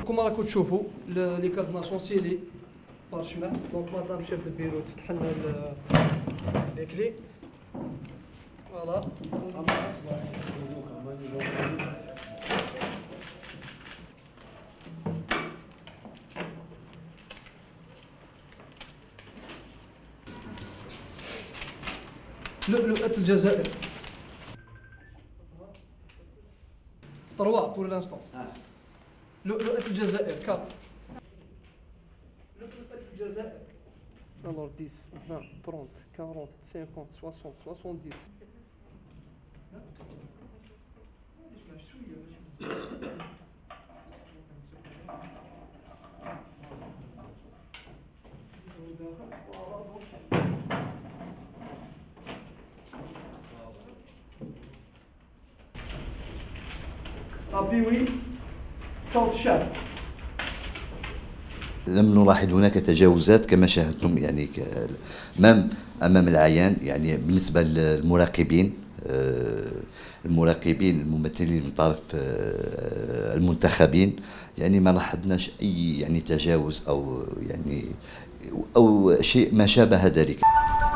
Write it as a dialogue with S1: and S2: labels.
S1: كما راكم تشوفوا لي كادنا سون سيلي بارشمان. دونك مدام شيف دو بيرو تفتح لنا لي كلي. فوالا لؤلؤة الجزائر 3 pour l'instant. لؤلؤة الجزائر 4. لؤلؤة الجزائر. Alors 10, 20, 30, 40, 50, 60, 70. طبيوي صوت شاب.
S2: لم نلاحظ هناك تجاوزات كما شاهدتم، يعني امام العيان، يعني بالنسبه للمراقبين الممثلين من طرف المنتخبين، يعني ما لاحظناش اي يعني تجاوز او شيء ما شابه ذلك.